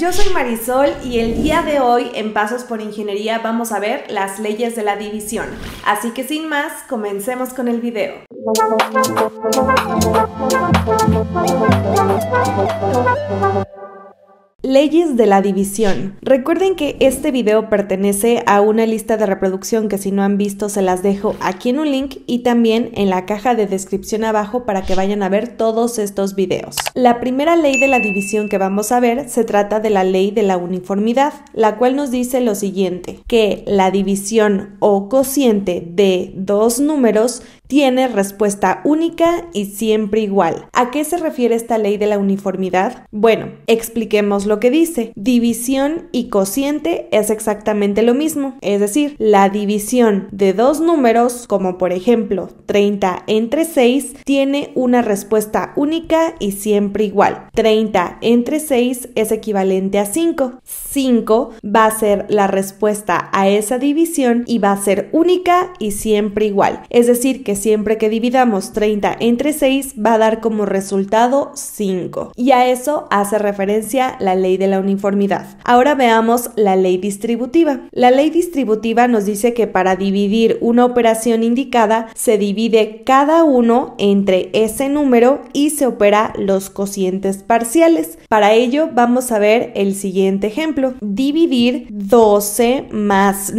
Yo soy Marisol y el día de hoy en Pasos por Ingeniería vamos a ver las leyes de la división. Así que sin más, comencemos con el video. Leyes de la división. Recuerden que este video pertenece a una lista de reproducción que si no han visto se las dejo aquí en un link y también en la caja de descripción abajo para que vayan a ver todos estos videos. La primera ley de la división que vamos a ver se trata de la ley de la uniformidad, la cual nos dice lo siguiente, que la división o cociente de dos números tiene respuesta única y siempre igual. ¿A qué se refiere esta ley de la uniformidad? Bueno, expliquemos lo que dice. División y cociente es exactamente lo mismo, es decir, la división de dos números, como por ejemplo 30 entre 6, tiene una respuesta única y siempre igual. 30 entre 6 es equivalente a 5. 5 va a ser la respuesta a esa división y va a ser única y siempre igual. Es decir, que siempre que dividamos 30 entre 6 va a dar como resultado 5. Y a eso hace referencia la ley de la uniformidad. Ahora veamos la ley distributiva. La ley distributiva nos dice que para dividir una operación indicada se divide cada uno entre ese número y se opera los cocientes parciales. Para ello vamos a ver el siguiente ejemplo. Dividir 12 más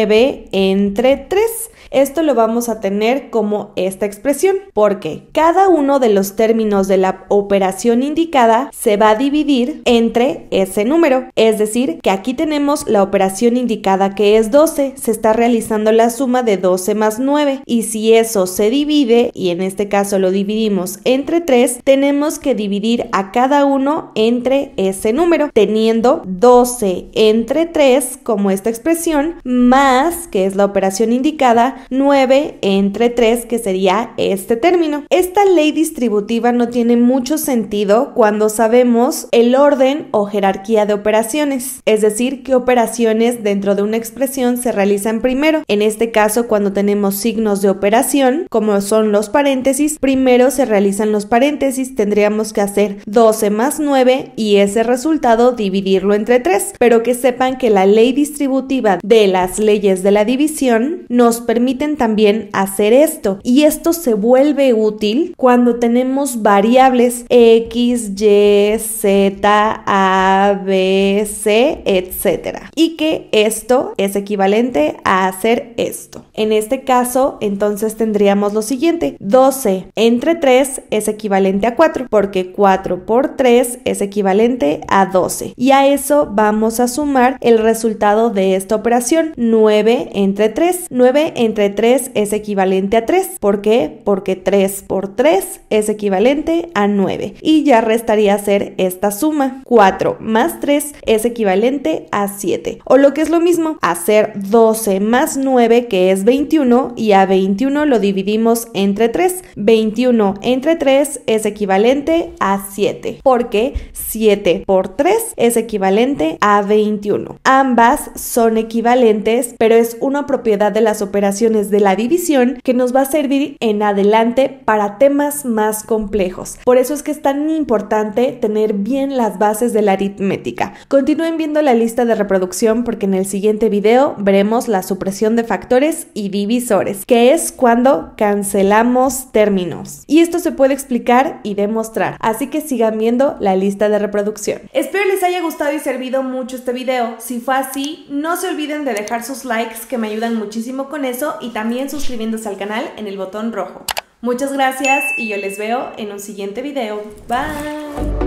9 entre 3. Esto lo vamos a tener como esta expresión, porque cada uno de los términos de la operación indicada se va a dividir entre ese número. Es decir, que aquí tenemos la operación indicada que es 12, se está realizando la suma de 12 más 9, y si eso se divide, y en este caso lo dividimos entre 3, tenemos que dividir a cada uno entre ese número, teniendo 12 entre 3 como esta expresión, más, que es la operación indicada, 9 entre 3, que sería este término. Esta ley distributiva no tiene mucho sentido cuando sabemos el orden o jerarquía de operaciones, es decir, qué operaciones dentro de una expresión se realizan primero. En este caso, cuando tenemos signos de operación, como son los paréntesis, primero se realizan los paréntesis, tendríamos que hacer 12 más 9 y ese resultado dividirlo entre 3, pero que sepan que la ley distributiva de las leyes de la división nos permiten también hacer esto, y esto se vuelve útil cuando tenemos variables X, Y, Z, A, B, C, etc. Y que esto es equivalente a hacer esto. En este caso, entonces tendríamos lo siguiente: 12 entre 3 es equivalente a 4, porque 4 por 3 es equivalente a 12. Y a eso vamos a sumar el resultado de esta operación, 9 entre 3. 9 entre 3 es equivalente a 3. ¿Por qué? Porque 3 por 3 es equivalente a 9. Y ya restaría hacer esta suma. 4 más 3 es equivalente a 7. O lo que es lo mismo, hacer 12 más 9, que es 21, y a 21 lo dividimos entre 3. 21 entre 3 es equivalente a 7. Porque 7 por 3 es equivalente a 21. Ambas son equivalentes, pero es una propiedad de las operaciones de la división que nos va a servir en adelante para temas más complejos. Por eso es que es tan importante tener bien las bases de la aritmética. Continúen viendo la lista de reproducción porque en el siguiente video veremos la supresión de factores y divisores, que es cuando cancelamos términos. Y esto se puede explicar y demostrar, así que sigan viendo la lista de reproducción. Espero les haya gustado y servido mucho este video. Si fue así, no se olviden de dejar sus likes, que me ayudan muchísimo con eso, y también suscribiéndose al canal en el botón rojo. Muchas gracias y yo les veo en un siguiente video. Bye.